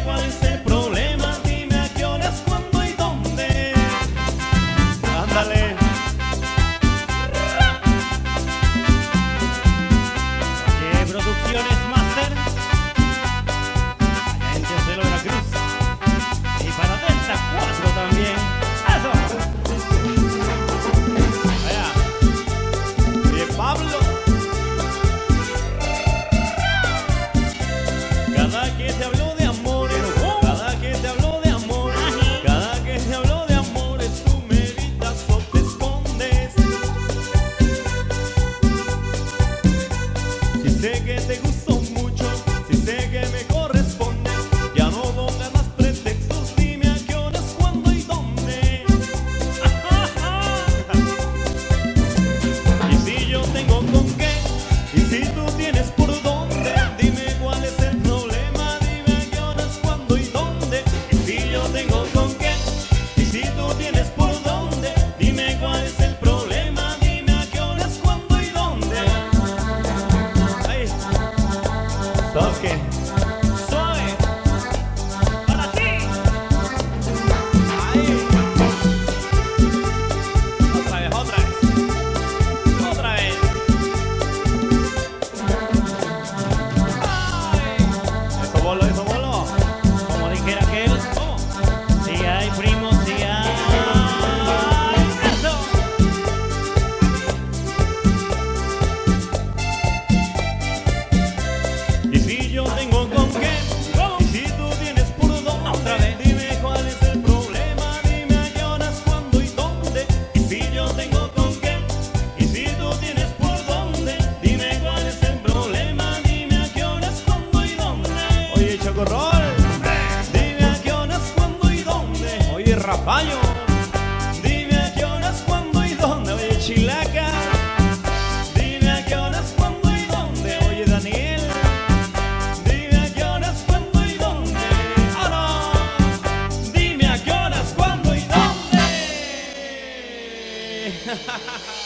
cuál es el problema, dime a qué horas, cuándo y dónde. Ándale. ¿Qué producciones Master? Gente de Veracruz. Y para Delta 4 también. ¡Eso! Allá. Oye, Pablo. Cada que te habló de amores, cada que te habló de amor, cada que te habló de amores, tú me evitas o te escondes. Si sé que te gustó mucho, si sé que me corresponde, ya no pongas más pretextos, dime a qué horas, cuándo y dónde. Y si yo tengo con qué, y si tú tienes por dónde, dime cuál es el problema, dime a qué horas, cuándo y dónde. Y si yo tengo con qué, y si tú tienes por dónde, dime cuál es el problema, dime a qué horas, cuándo y dónde. Ahí, toque, suave, para ti. Ahí, otra vez, otra vez, otra vez. Eso bolo, como dijera aquel, ¿cómo? Si hay primo, si hay. Eso. Y si yo tengo con qué, ¿cómo? Y si tú tienes por dónde, otra vez, dime cuál es el problema, dime a qué horas, cuándo y dónde. Y si yo tengo con qué, y si tú tienes por dónde, dime cuál es el problema, dime a qué horas, cuándo y dónde. Oye, Chocorrol, dime a qué horas, cuándo y dónde. Oye, Rafayo, dime a qué horas, cuándo y dónde. Oye, Chilaca, dime a qué horas, cuándo y dónde. Oye, Daniel, dime a qué horas, cuándo y dónde. Ahora, dime a qué horas, cuándo y dónde.